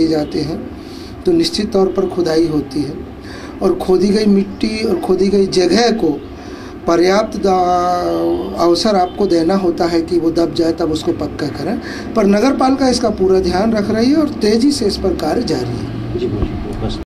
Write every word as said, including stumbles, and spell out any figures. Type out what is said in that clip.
किए जाते हैं तो निश्चित तौर पर खुदाई होती है और खोदी गई मिट्टी और खोदी गई जगह को पर्याप्त अवसर आपको देना होता है कि वो दब जाए, तब उसको पक्का करें। पर नगर पालिका इसका पूरा ध्यान रख रही है और तेज़ी से इस पर कार्य जारी है। जी बोलिए।